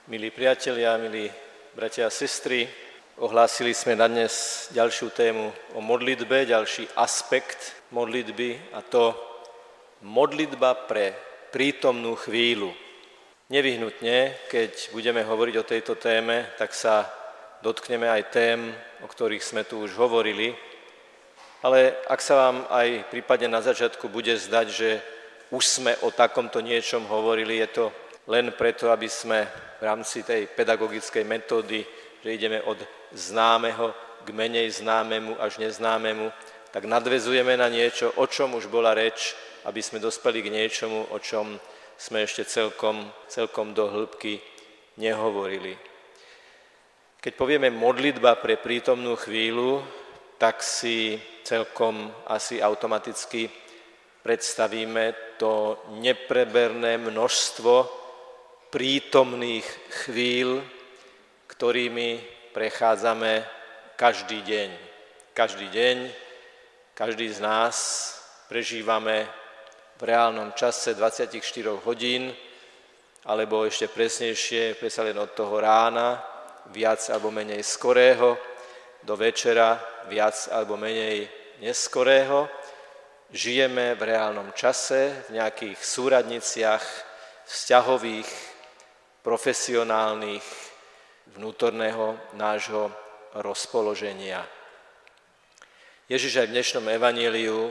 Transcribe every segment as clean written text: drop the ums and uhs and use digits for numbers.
Milí priatelia, milí bratia a sestry, ohlásili sme na dnes ďalšiu tému o modlitbe, ďalší aspekt modlitby, a to modlitba pre prítomnú chvíľu. Nevyhnutne, keď budeme hovoriť o tejto téme, tak sa dotkneme aj tém, o ktorých sme tu už hovorili, ale ak sa vám aj prípadne na začiatku bude zdať, že už sme o takomto niečom hovorili, je to len preto, aby sme v rámci tej pedagogickej metódy, že ideme od známeho k menej známemu až neznámemu, tak nadväzujeme na niečo, o čom už bola reč, aby sme dospeli k niečomu, o čom sme ešte celkom do hĺbky nehovorili. Keď povieme modlitba pre prítomnú chvíľu, tak si celkom asi automaticky predstavíme to nepreberné množstvo prítomných chvíľ, ktorými prechádzame každý deň. Každý deň, každý z nás prežívame v reálnom čase 24 hodín, alebo ešte presnejšie, predsa len od toho rána, viac alebo menej skorého, do večera, viac alebo menej neskorého. Žijeme v reálnom čase, v nejakých súradniciach vzťahových, profesionálnych, vnútorného nášho rozpoloženia. Ježiš aj v dnešnom evanjeliu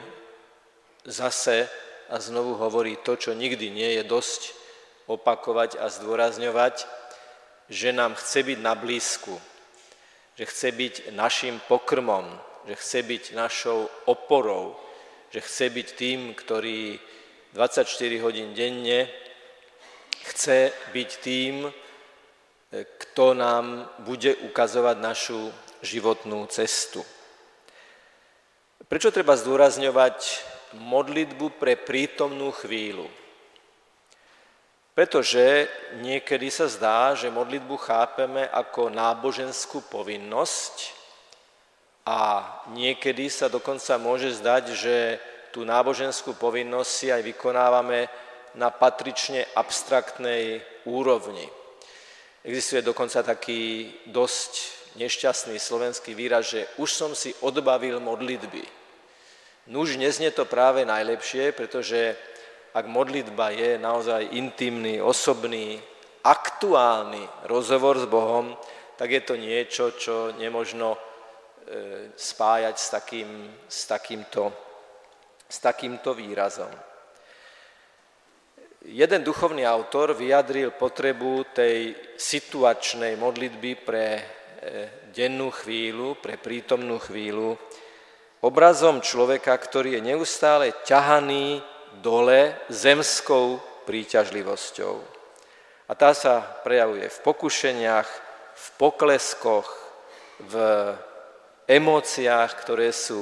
zase a znovu hovorí to, čo nikdy nie je dosť opakovať a zdôrazňovať, že nám chce byť na blízku, že chce byť našim pokrmom, že chce byť našou oporou, že chce byť tým, ktorý 24 hodín denne chce byť tým, kto nám bude ukazovať našu životnú cestu. Prečo treba zdôrazňovať modlitbu pre prítomnú chvíľu? Pretože niekedy sa zdá, že modlitbu chápeme ako náboženskú povinnosť a niekedy sa dokonca môže zdať, že tú náboženskú povinnosť si aj vykonávame na patrične abstraktnej úrovni. Existuje dokonca taký dosť nešťastný slovenský výraz, že už som si odbavil modlitby. Nuž, neznie to práve najlepšie, pretože ak modlitba je naozaj intimný, osobný, aktuálny rozhovor s Bohom, tak je to niečo, čo nemožno spájať s takýmto výrazom. Jeden duchovný autor vyjadril potrebu tej situačnej modlitby pre dennú chvíľu, pre prítomnú chvíľu, obrazom človeka, ktorý je neustále ťahaný dole zemskou príťažlivosťou. A tá sa prejavuje v pokušeniach, v pokleskoch, v emóciách, ktoré sú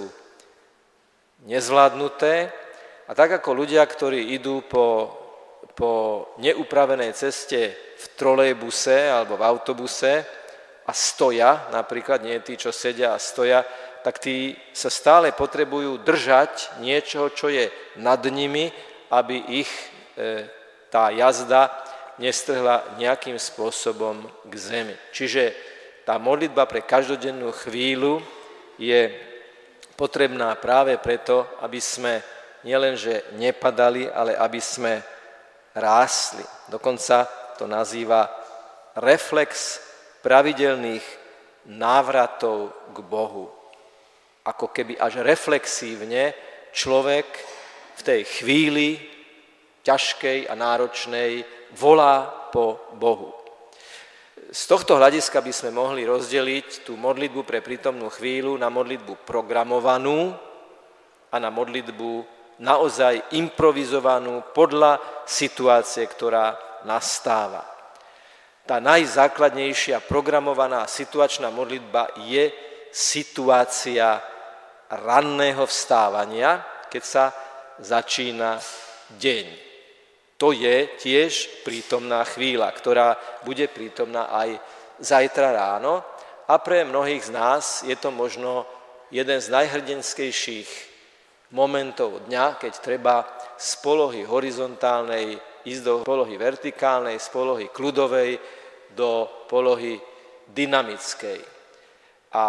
nezvládnuté. A tak ako ľudia, ktorí idú po neupravenej ceste v trolejbuse alebo v autobuse a stoja, napríklad nie tí, čo sedia a stoja, tak tí sa stále potrebujú držať niečoho, čo je nad nimi, aby ich tá jazda nestrhla nejakým spôsobom k zemi. Čiže tá modlitba pre každodennú chvíľu je potrebná práve preto, aby sme nielenže nepadali, ale aby sme rástli. Dokonca to nazýva reflex pravidelných návratov k Bohu. Ako keby až reflexívne človek v tej chvíli ťažkej a náročnej volá po Bohu. Z tohto hľadiska by sme mohli rozdeliť tú modlitbu pre prítomnú chvíľu na modlitbu programovanú a na modlitbu naozaj improvizovanú podľa situácie, ktorá nastáva. Tá najzákladnejšia programovaná situačná modlitba je situácia ranného vstávania, keď sa začína deň. To je tiež prítomná chvíľa, ktorá bude prítomná aj zajtra ráno a pre mnohých z nás je to možno jeden z najhrdinskejších momentov dňa, keď treba z polohy horizontálnej ísť do polohy vertikálnej, z polohy kľudovej do polohy dynamickej. A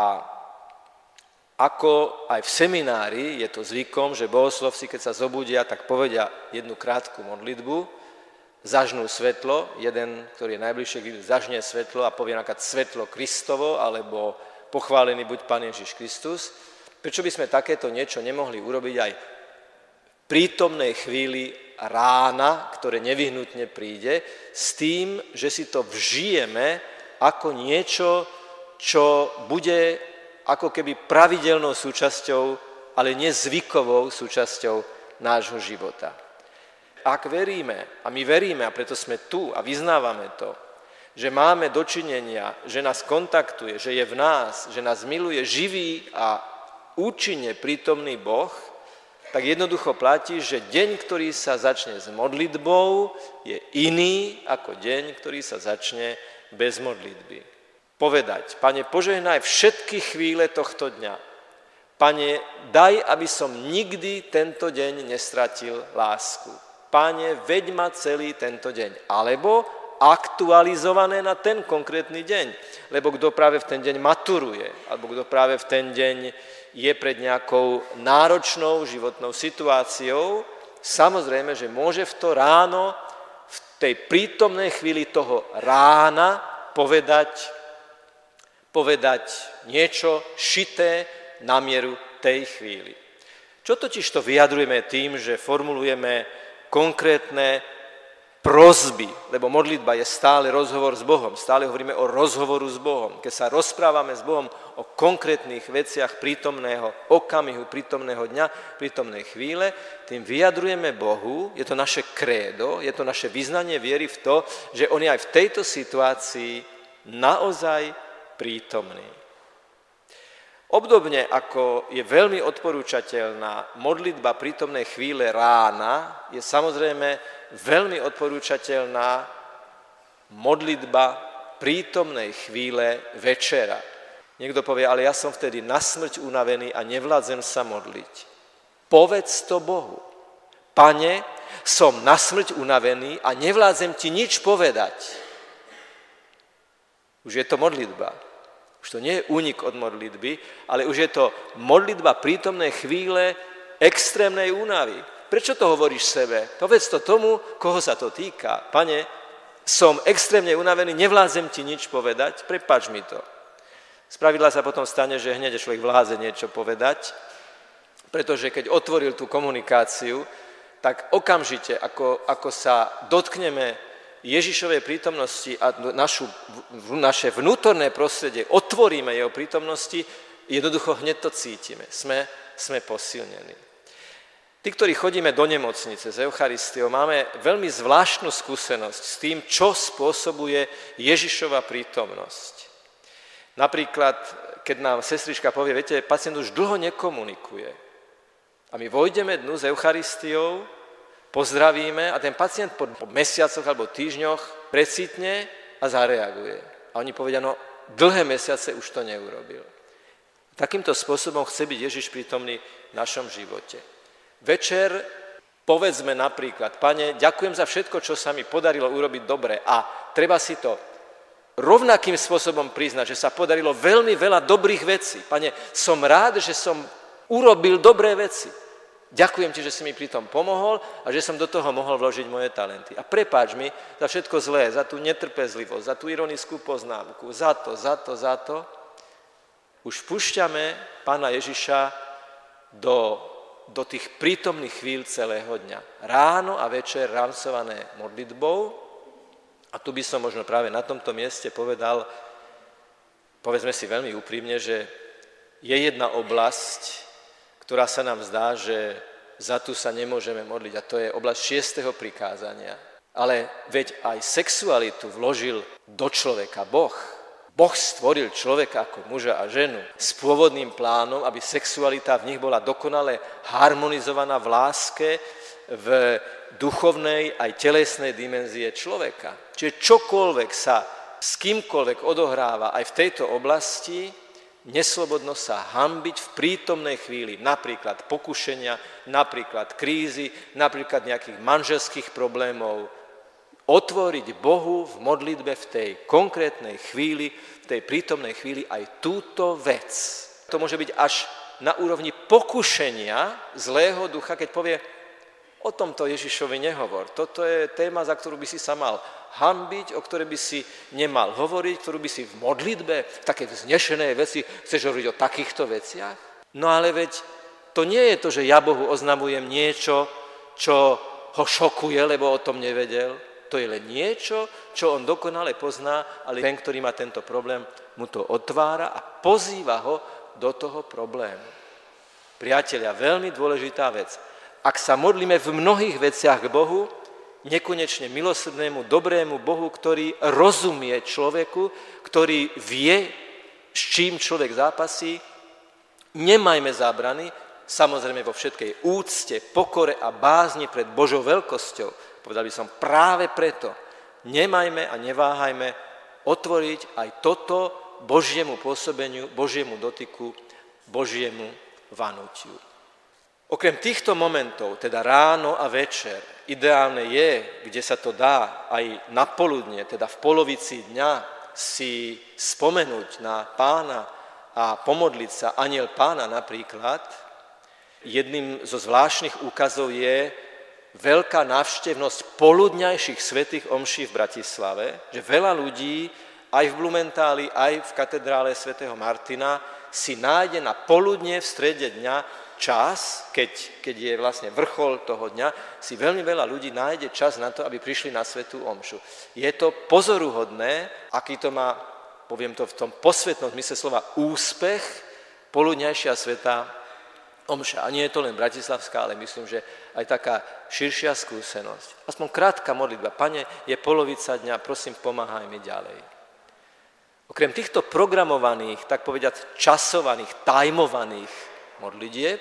ako aj v seminári je to zvykom, že bohoslovci, keď sa zobudia, tak povedia jednu krátku modlitbu, zažnú svetlo, jeden, ktorý je najbližšie, zažne svetlo a povie napríklad svetlo Kristovo, alebo pochválený buď Pán Ježiš Kristus. Prečo by sme takéto niečo nemohli urobiť aj v prítomnej chvíli rána, ktoré nevyhnutne príde, s tým, že si to vžijeme ako niečo, čo bude ako keby pravidelnou súčasťou, ale nezvykovou súčasťou nášho života. Ak veríme, a my veríme, a preto sme tu a vyznávame to, že máme dočinenia, že nás kontaktuje, že je v nás, že nás miluje živý a účinne prítomný Boh, tak jednoducho platí, že deň, ktorý sa začne s modlitbou, je iný ako deň, ktorý sa začne bez modlitby. Povedať, Pane, požehnaj všetky chvíle tohto dňa. Pane, daj, aby som nikdy tento deň nestratil lásku. Pane, veď ma celý tento deň. Alebo aktualizované na ten konkrétny deň. Lebo kto práve v ten deň maturuje, alebo kto práve v ten deň je pred nejakou náročnou životnou situáciou, samozrejme, že môže v to ráno, v tej prítomnej chvíli toho rána povedať niečo šité na mieru tej chvíli. Čo totiž to vyjadrujeme tým, že formulujeme konkrétne prosby, lebo modlitba je stále rozhovor s Bohom, stále hovoríme o rozhovoru s Bohom. Keď sa rozprávame s Bohom o konkrétnych veciach prítomného okamihu, prítomného dňa, prítomnej chvíle, tým vyjadrujeme Bohu, je to naše krédo, je to naše vyznanie viery v to, že On je aj v tejto situácii naozaj prítomný. Obdobne ako je veľmi odporúčateľná modlitba prítomnej chvíle rána, je samozrejme veľmi odporúčateľná modlitba prítomnej chvíle večera. Niekto povie, ale ja som vtedy na smrť unavený a nevládzem sa modliť. Povedz to Bohu. Pane, som na smrť unavený a nevládzem ti nič povedať. Už je to modlitba. Už to nie je únik od modlitby, ale už je to modlitba prítomnej chvíle extrémnej únavy. Prečo to hovoríš sebe? Povedz to tomu, koho sa to týka. Pane, som extrémne unavený, nevládzem ti nič povedať, prepáč mi to. Spravidla sa potom stane, že hneď človek vládze niečo povedať, pretože keď otvoril tú komunikáciu, tak okamžite, ako sa dotkneme Ježišovej prítomnosti a naše vnútorné prostredie otvoríme jeho prítomnosti, jednoducho hneď to cítime. Sme posilnení. Tí, ktorí chodíme do nemocnice s Eucharistiou, máme veľmi zvláštnu skúsenosť s tým, čo spôsobuje Ježišova prítomnosť. Napríklad, keď nám sestrička povie, viete, pacient už dlho nekomunikuje. A my vojdeme dnu s Eucharistiou, pozdravíme a ten pacient po mesiacoch alebo týždňoch precitne a zareaguje. A oni povedia, no dlhé mesiace už to neurobil. Takýmto spôsobom chce byť Ježiš prítomný v našom živote. Večer povedzme napríklad, Pane, ďakujem za všetko, čo sa mi podarilo urobiť dobre a treba si to rovnakým spôsobom priznať, že sa podarilo veľmi veľa dobrých vecí. Pane, som rád, že som urobil dobré veci. Ďakujem ti, že si mi pri tom pomohol a že som do toho mohol vložiť moje talenty. A prepáč mi za všetko zlé, za tú netrpezlivosť, za tú ironickú poznámku, za to. Už vpúšťame Pána Ježiša do tých prítomných chvíľ celého dňa. Ráno a večer rámcované modlitbou. A tu by som možno práve na tomto mieste povedal, povedzme si veľmi úprimne, že je jedna oblasť, ktorá sa nám zdá, že za tú sa nemôžeme modliť. A to je oblasť 6. prikázania. Ale veď aj sexualitu vložil do človeka Boh. Boh stvoril človeka ako muža a ženu s pôvodným plánom, aby sexualita v nich bola dokonale harmonizovaná v láske, v duchovnej aj telesnej dimenzie človeka. Čiže čokoľvek sa s kýmkoľvek odohráva aj v tejto oblasti, neslobodno sa hanbiť v prítomnej chvíli, napríklad pokušenia, napríklad krízy, napríklad nejakých manželských problémov, otvoriť Bohu v modlitbe v tej konkrétnej chvíli, v tej prítomnej chvíli aj túto vec. To môže byť až na úrovni pokušenia zlého ducha, keď povie, o tomto Ježišovi nehovor. Toto je téma, za ktorú by si sa mal hanbiť, o ktorej by si nemal hovoriť, ktorú by si v modlitbe, v takej vznešenej veci, chceš hovoriť o takýchto veciach? No ale veď to nie je to, že ja Bohu oznamujem niečo, čo ho šokuje, lebo o tom nevedel. To je len niečo, čo on dokonale pozná, ale ten, ktorý má tento problém, mu to otvára a pozýva ho do toho problému. Priatelia, veľmi dôležitá vec. Ak sa modlíme v mnohých veciach k Bohu, nekonečne milosrdnému, dobrému Bohu, ktorý rozumie človeku, ktorý vie, s čím človek zápasí, nemajme zábrany, samozrejme vo všetkej úcte, pokore a bázni pred Božou veľkosťou. Povedal by som práve preto, nemajme a neváhajme otvoriť aj toto Božiemu pôsobeniu, Božiemu dotyku, Božiemu vanutiu. Okrem týchto momentov, teda ráno a večer, ideálne je, kde sa to dá aj na poludne, teda v polovici dňa si spomenúť na Pána a pomodliť sa, Anjel Pána napríklad. Jedným zo zvláštnych úkazov je veľká návštevnosť poludňajších svätých omší v Bratislave, že veľa ľudí aj v Blumentáli, aj v katedrále svätého Martina si nájde na poludne v strede dňa čas, keď je vlastne vrchol toho dňa, si veľmi veľa ľudí nájde čas na to, aby prišli na svätú omšu. Je to pozoruhodné, aký to má, poviem to v tom posvetnom zmysle slova, úspech, poludňajšia svätá omša. A nie je to len bratislavská, ale myslím, že aj taká širšia skúsenosť. Aspoň krátka modlitba. Pane, je polovica dňa, prosím, pomáhaj mi ďalej. Okrem týchto programovaných, tak povediať časovaných, tajmovaných modlitieb,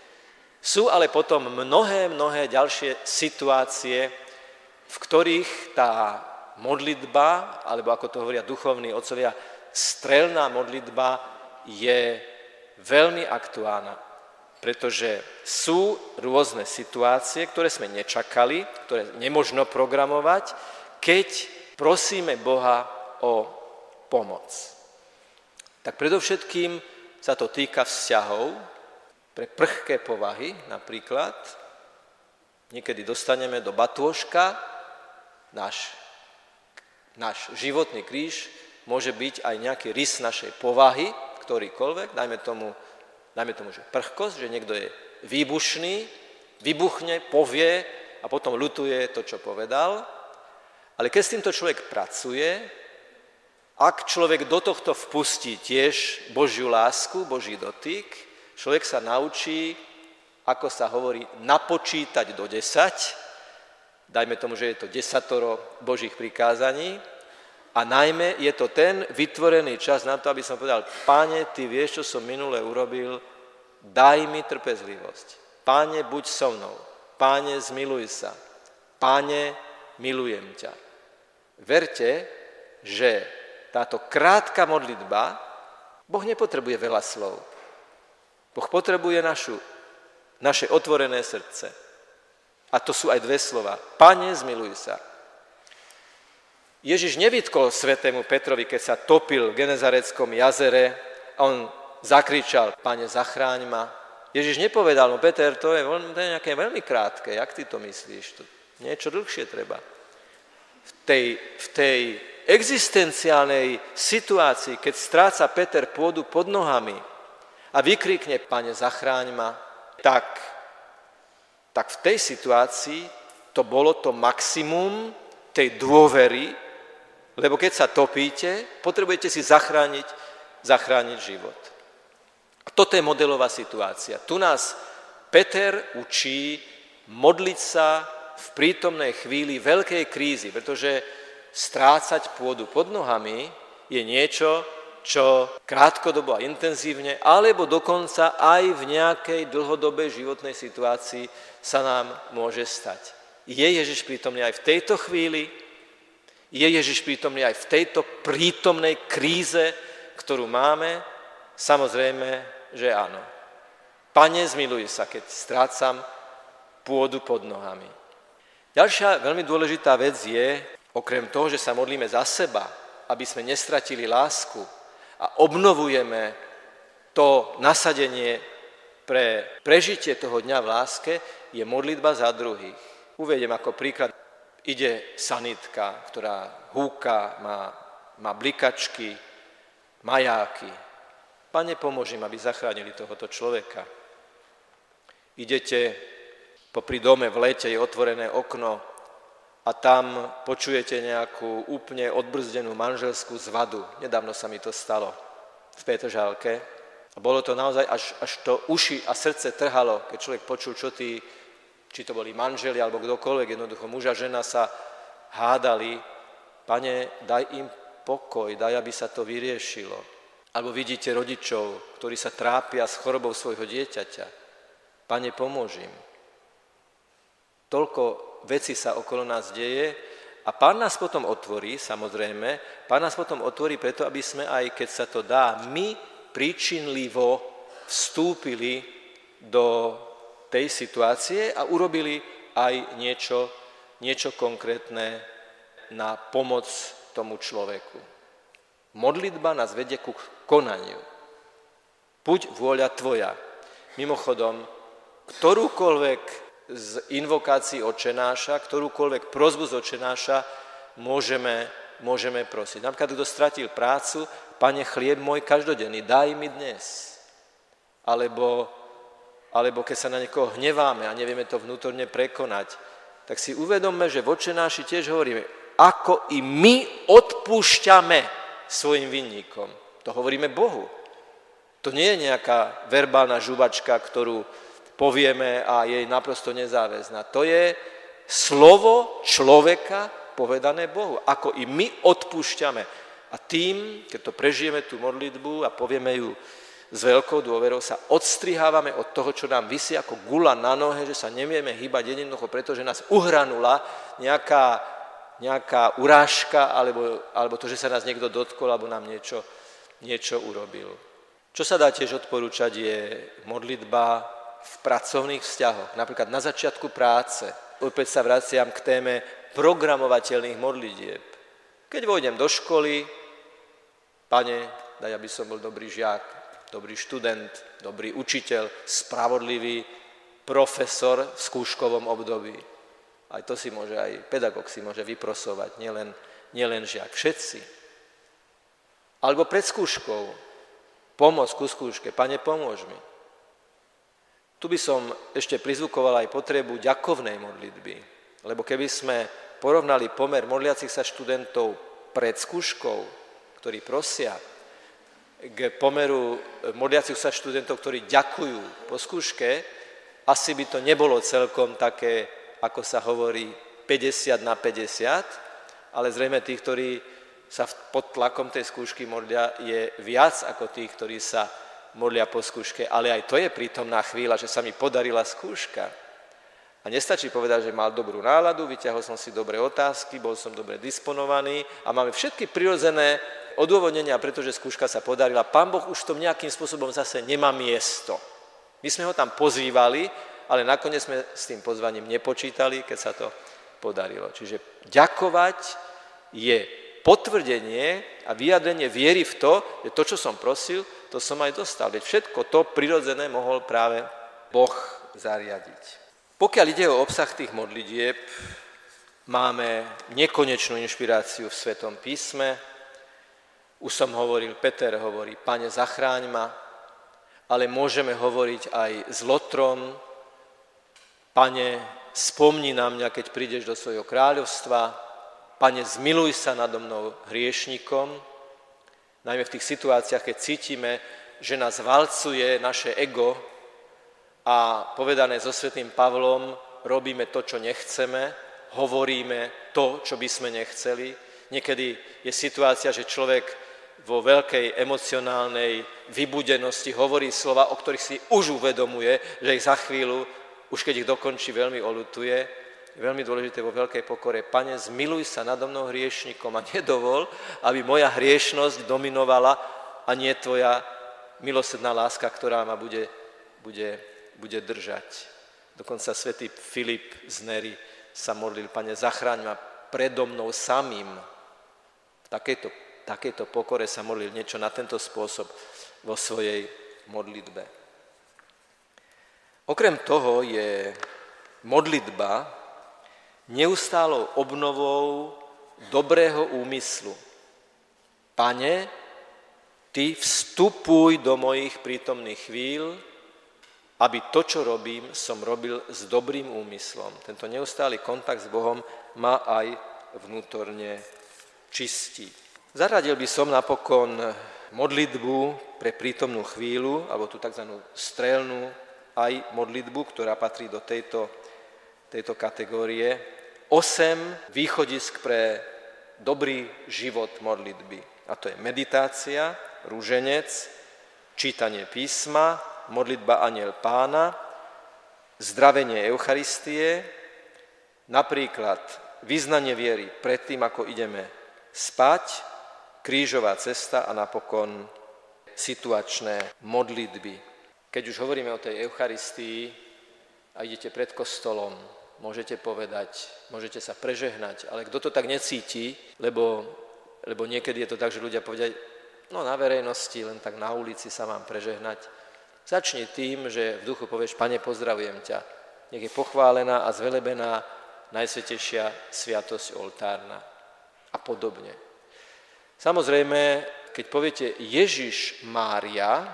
sú ale potom mnohé ďalšie situácie, v ktorých tá modlitba, alebo ako to hovoria duchovní otcovia, strelná modlitba je veľmi aktuálna, pretože sú rôzne situácie, ktoré sme nečakali, ktoré nemožno programovať, keď prosíme Boha o pomoc. Tak predovšetkým sa to týka vzťahov, pre prchké povahy napríklad. Niekedy dostaneme do batôžka, náš životný kríž môže byť aj nejaký rys našej povahy, ktorýkoľvek, dajme tomu, že prchkosť, že niekto je výbušný, vybuchne, povie a potom ľutuje to, čo povedal. Ale keď s týmto človek pracuje, ak človek do tohto vpustí tiež Božiu lásku, Boží dotyk, človek sa naučí, ako sa hovorí, napočítať do 10, dajme tomu, že je to 10 Božích prikázaní, a najmä je to ten vytvorený čas na to, aby som povedal, Páne, ty vieš, čo som minule urobil, daj mi trpezlivosť. Páne, buď so mnou. Páne, zmiluj sa. Páne, milujem ťa. Verte, že táto krátka modlitba, Boh nepotrebuje veľa slov. Boh potrebuje naše otvorené srdce. A to sú aj dve slova. Pane, zmiluj sa. Ježiš nevytkol svätému Petrovi, keď sa topil v Genezareckom jazere a on zakričal, Pane, zachráň ma. Ježiš nepovedal, no Peter, to je nejaké veľmi krátke, jak ty to myslíš? To niečo dlhšie treba. V tej existenciálnej situácii, keď stráca Peter pôdu pod nohami a vykrikne, Pane, zachráň ma, tak v tej situácii to bolo to maximum tej dôvery, lebo keď sa topíte, potrebujete si zachrániť život. A toto je modelová situácia. Tu nás Peter učí modliť sa v prítomnej chvíli veľkej krízy, pretože strácať pôdu pod nohami je niečo, čo krátkodobo a intenzívne, alebo dokonca aj v nejakej dlhodobej životnej situácii sa nám môže stať. Je Ježiš prítomný aj v tejto chvíli? Je Ježiš prítomný aj v tejto prítomnej kríze, ktorú máme? Samozrejme, že áno. Pane, zmiluj sa, keď strácam pôdu pod nohami. Ďalšia veľmi dôležitá vec je, okrem toho, že sa modlíme za seba, aby sme nestratili lásku a obnovujeme to nasadenie pre prežitie toho dňa v láske, je modlitba za druhých. Uvediem ako príklad. Ide sanitka, ktorá húka, má blikačky, majáky. Pane, pomôž im, aby zachránili tohoto človeka. Idete popri dome v lete, je otvorené okno a tam počujete nejakú úplne odbrzdenú manželskú zvadu. Nedávno sa mi to stalo v Petržalke. A bolo to naozaj, až to uši a srdce trhalo, keď človek počul, či to boli manželi alebo kdokoľvek, jednoducho muž a žena sa hádali. Pane, daj im pokoj, daj, aby sa to vyriešilo. Alebo vidíte rodičov, ktorí sa trápia s chorobou svojho dieťaťa. Pane, pomôž im. Toľko vecí sa okolo nás deje a Pán nás potom otvorí, samozrejme, Pán nás potom otvorí preto, aby sme aj, keď sa to dá, my príčinlivo vstúpili do tej situácie a urobili aj niečo konkrétne na pomoc tomu človeku. Modlitba nás vedie ku konaniu. Buď vôľa tvoja. Mimochodom, ktorúkoľvek z invokácií Otčenáša, ktorúkoľvek prosbu z Otčenáša môžeme prosiť. Napríklad, kto stratil prácu, Pane, chlieb môj každodenný, daj mi dnes. Alebo keď sa na niekoho hneváme a nevieme to vnútorne prekonať, tak si uvedomme, že v Otčenáši tiež hovoríme, ako i my odpúšťame svojim vinníkom. To hovoríme Bohu. To nie je nejaká verbálna žuvačka, ktorú povieme a je naprosto nezáväzná. To je slovo človeka povedané Bohu. Ako i my odpúšťame. A tým, keď to prežijeme tú modlitbu a povieme ju s veľkou dôverou, sa odstrihávame od toho, čo nám visí ako gula na nohe, že sa nevieme hýbať jednoducho, pretože nás uhranula nejaká urážka alebo to, že sa nás niekto dotkol alebo nám niečo urobil. Čo sa dá tiež odporúčať je modlitba v pracovných vzťahoch, napríklad na začiatku práce. Opäť sa vraciam k téme programovateľných modlitieb. Keď vojdem do školy, Pane, daj, aby som bol dobrý žiak, dobrý študent, dobrý učiteľ, spravodlivý profesor v skúškovom období. Aj to si môže, aj pedagóg si môže vyprosovať, nielen žiak, všetci. Alebo pred skúškou, pomoc ku skúške, Pane, pomôž mi. Tu by som ešte prizvukoval aj potrebu ďakovnej modlitby, lebo keby sme porovnali pomer modliacich sa študentov pred skúškou, ktorí prosia, k pomeru modliacich sa študentov, ktorí ďakujú po skúške, asi by to nebolo celkom také, ako sa hovorí, 50/50, ale zrejme tých, ktorí sa pod tlakom tej skúšky modlia, je viac ako tých, ktorí sa modlia po skúške, ale aj to je prítomná chvíľa, že sa mi podarila skúška. A nestačí povedať, že mal dobrú náladu, vyťahol som si dobré otázky, bol som dobre disponovaný a máme všetky prirodzené odôvodnenia, pretože skúška sa podarila. Pán Boh už v tom nejakým spôsobom zase nemá miesto. My sme ho tam pozývali, ale nakoniec sme s tým pozvaním nepočítali, keď sa to podarilo. Čiže ďakovať je potvrdenie a vyjadrenie viery v to, že to, čo som prosil, to som aj dostal. Veď všetko to prirodzené mohol práve Boh zariadiť. Pokiaľ ide o obsah tých modlitieb, máme nekonečnú inšpiráciu v Svetom písme. Už som hovoril, Peter hovorí, Pane, zachráň ma, ale môžeme hovoriť aj s Lotrom, Pane, spomni na mňa, keď prídeš do svojho kráľovstva, Pane, zmiluj sa nado mnou hriešnikom, najmä v tých situáciách, keď cítime, že nás valcuje naše ego a povedané so svätým Pavlom, robíme to, čo nechceme, hovoríme to, čo by sme nechceli. Niekedy je situácia, že človek vo veľkej emocionálnej vybudenosti hovorí slova, o ktorých si už uvedomuje, že ich za chvíľu, už keď ich dokončí, veľmi oľutuje. Je veľmi dôležité vo veľkej pokore. Pane, zmiluj sa nado mnou hriešnikom a nedovol, aby moja hriešnosť dominovala a nie tvoja milosrdná láska, ktorá ma bude držať. Dokonca svätý Filip z Nery sa modlil: Pane, zachráň ma predo mnou samým. V takejto pokore sa modlil, niečo na tento spôsob vo svojej modlitbe. Okrem toho je modlitba neustálou obnovou dobrého úmyslu. Pane, Ty vstupuj do mojich prítomných chvíľ, aby to, čo robím, som robil s dobrým úmyslom. Tento neustály kontakt s Bohom ma aj vnútorne čistí. Zaradil by som napokon modlitbu pre prítomnú chvíľu, alebo tú tzv. Strelnú aj modlitbu, ktorá patrí do tejto kategórie. 8 východisk pre dobrý život modlitby. A to je meditácia, rúženec, čítanie písma, modlitba Anjel Pána, zdravenie Eucharistie, napríklad vyznanie viery predtým, ako ideme spať, krížová cesta a napokon situačné modlitby. Keď už hovoríme o tej Eucharistii a idete pred kostolom, môžete povedať, môžete sa prežehnať, ale kto to tak necíti, lebo niekedy je to tak, že ľudia povedia, no na verejnosti, len tak na ulici sa mám prežehnať. Začni tým, že v duchu povieš: Pane, pozdravujem ťa. Nech je pochválená a zvelebená Najsvätejšia sviatosť oltárna a podobne. Samozrejme, keď poviete Ježiš Mária,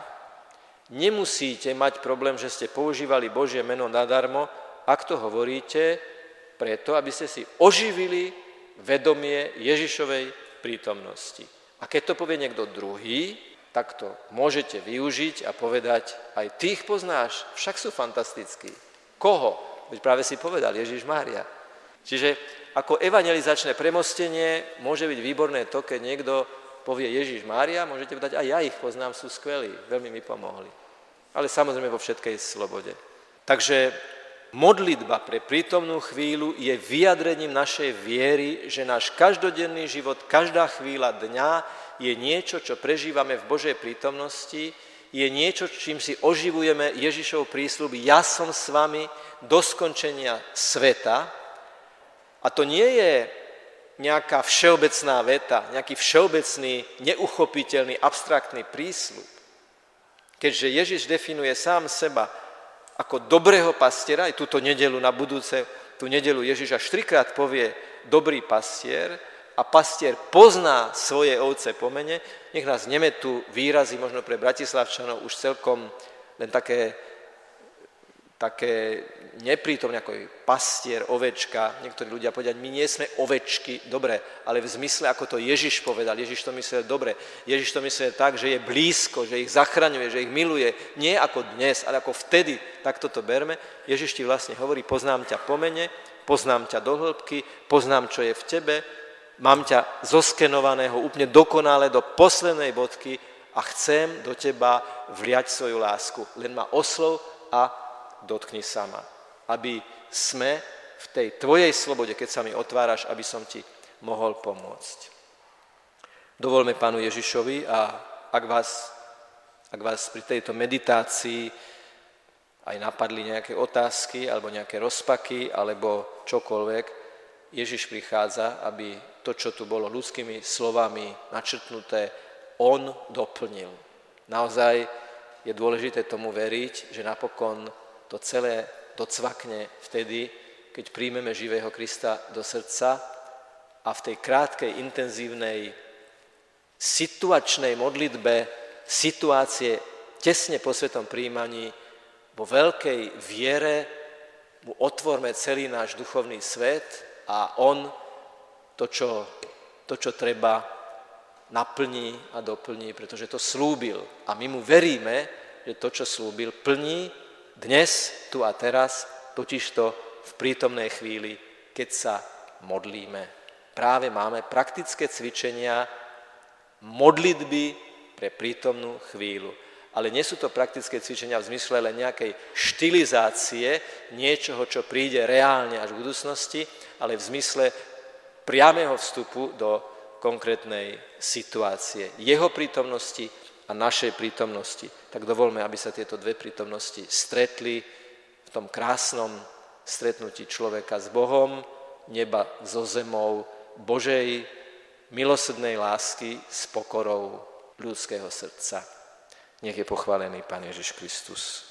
nemusíte mať problém, že ste používali Božie meno nadarmo, ak to hovoríte preto, aby ste si oživili vedomie Ježišovej prítomnosti. A keď to povie niekto druhý, tak to môžete využiť a povedať: aj tých poznáš, však sú fantastickí. Koho? Veď práve si povedal Ježiš Mária. Čiže ako evangelizačné premostenie môže byť výborné to, keď niekto povie Ježiš Mária, môžete povedať: aj ja ich poznám, sú skvelí, veľmi mi pomohli. Ale samozrejme vo všetkej slobode. Takže modlitba pre prítomnú chvíľu je vyjadrením našej viery, že náš každodenný život, každá chvíľa dňa je niečo, čo prežívame v Božej prítomnosti, je niečo, čím si oživujeme Ježišov prísľub: ja som s vami do skončenia sveta. A to nie je nejaká všeobecná veta, nejaký všeobecný, neuchopiteľný, abstraktný prísľub. Keďže Ježiš definuje sám seba ako dobrého pastiera, aj túto nedeľu na budúce, tú nedeľu Ježiš až 3-krát povie dobrý pastier a pastier pozná svoje ovce po mene, nech nás nemetú výrazy možno pre Bratislavčanov už celkom len také neprítomné, ako je pastier, ovečka. Niektorí ľudia povedia: my nie sme ovečky, dobre, ale v zmysle, ako to Ježiš povedal. Ježiš to myslel dobre. Ježiš to myslel tak, že je blízko, že ich zachraňuje, že ich miluje. Nie ako dnes, ale ako vtedy. Takto to berme. Ježiš ti vlastne hovorí: poznám ťa po mene, poznám ťa do hĺbky, poznám, čo je v tebe, mám ťa zoskenovaného úplne dokonale do poslednej bodky a chcem do teba vliať svoju lásku. Len ma oslov a dotkni sama, aby sme v tej tvojej slobode, keď sa mi otváraš, aby som ti mohol pomôcť. Dovoľme Pánu Ježišovi, a ak vás pri tejto meditácii aj napadli nejaké otázky alebo nejaké rozpaky alebo čokoľvek, Ježiš prichádza, aby to, čo tu bolo ľudskými slovami načrtnuté, on doplnil. Naozaj je dôležité tomu veriť, že napokon to celé docvakne vtedy, keď príjmeme živého Krista do srdca a v tej krátkej, intenzívnej, situačnej modlitbe, situácie tesne po svetom príjmaní, vo veľkej viere mu otvorme celý náš duchovný svet a on to, čo treba, naplní a doplní, pretože to slúbil. A my mu veríme, že to, čo slúbil, plní dnes, tu a teraz, totižto v prítomnej chvíli, keď sa modlíme. Práve máme praktické cvičenia modlitby pre prítomnú chvíľu. Ale nie sú to praktické cvičenia v zmysle len nejakej štilizácie niečoho, čo príde reálne až v budúcnosti, ale v zmysle priamého vstupu do konkrétnej situácie. Jeho prítomnosti a našej prítomnosti. Tak dovoľme, aby sa tieto dve prítomnosti stretli v tom krásnom stretnutí človeka s Bohom, neba so zemou, Božej milosrdnej lásky s pokorou ľudského srdca. Nech je pochválený Pán Ježiš Kristus.